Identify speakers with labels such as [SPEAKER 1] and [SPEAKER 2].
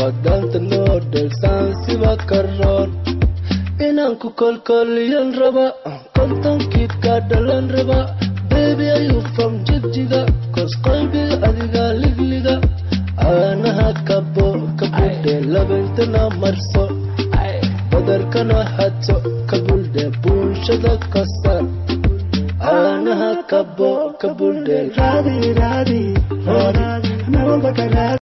[SPEAKER 1] danta nordel sansi bakaron inanku kolkoliyan raba kontan kid kadalan raba baby are you from Jijjiga cause qalbi adiga ligliga anaha kabo kabude labantana marso badarkana hatso kabude bulshada kasar anaha kabo kabude radi radi radi